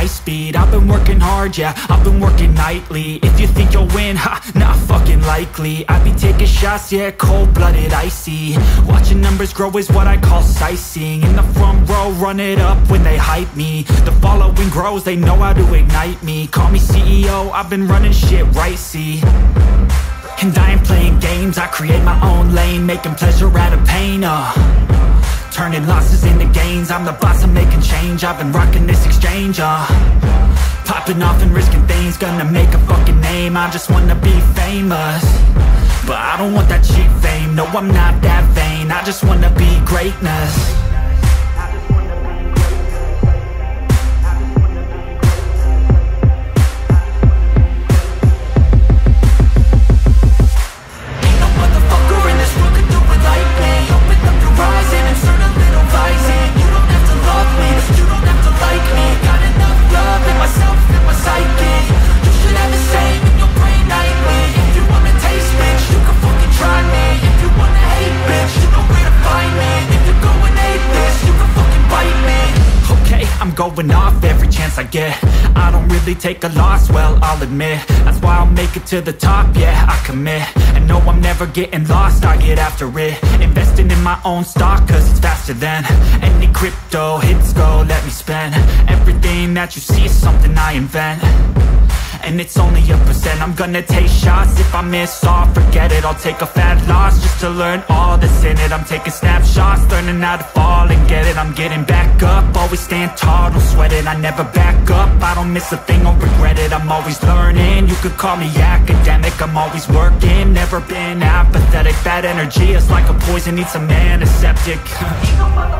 high speed. I've been working hard, yeah, I've been working nightly. If you think you'll win, ha, not fucking likely. I be taking shots, yeah, cold-blooded, icy. Watching numbers grow is what I call sightseeing. In the front row, run it up when they hype me. The following grows, they know how to ignite me. Call me CEO, I've been running shit right, see. And I ain't playing games, I create my own lane, making pleasure out of pain, turning losses into gains. I'm the boss, I'm making change. I've been rocking this exchange, popping off and risking things. Gonna make a fucking name, I just wanna be famous. But I don't want that cheap fame, no, I'm not that vain. I just wanna be greatness. Going off every chance I get. I don't really take a loss, well, I'll admit. That's why I'll make it to the top, yeah, I commit. And no, I'm never getting lost, I get after it. Investing in my own stock, cause it's faster than any crypto hits go, let me spend. Everything that you see is something I invent, and it's only a percent. I'm gonna take shots, if I miss all, forget it. I'll take a fat loss just to learn all that's in it. I'm taking snapshots, learning how to fall and get it. I'm getting back up, always stand tall, don't sweat it. I never back up, I don't miss a thing, I'll regret it. I'm always learning, you could call me academic. I'm always working, never been apathetic. Bad energy is like a poison, needs some antiseptic.